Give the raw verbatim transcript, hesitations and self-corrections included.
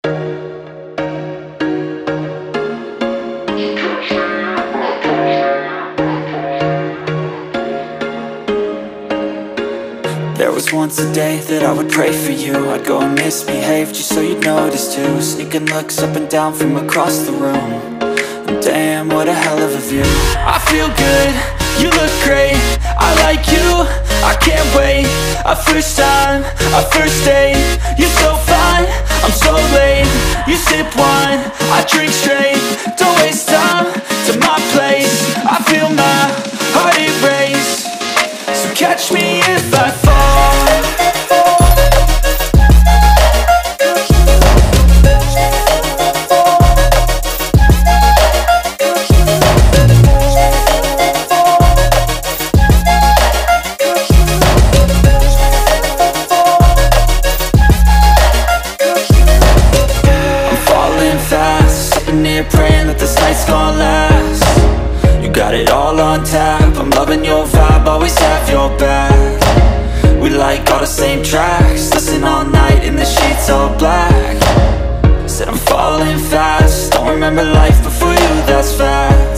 There was once a day that I would pray for you. I'd go and misbehave just so you'd notice too. Sneaking looks up and down from across the room. And damn, what a hell of a view. I feel good, you look great, I like you, I can't wait. A first time, a first date. You're so fine, I'm so late. You sip wine, I drink straight. Don't waste time to my place. I feel my heart erase. So catch me if I fall. Praying that this night's gonna last. You got it all on tap, I'm loving your vibe, always have your back. We like all the same tracks, listen all night in the sheets all black. Said I'm falling fast, don't remember life before you, that's fact.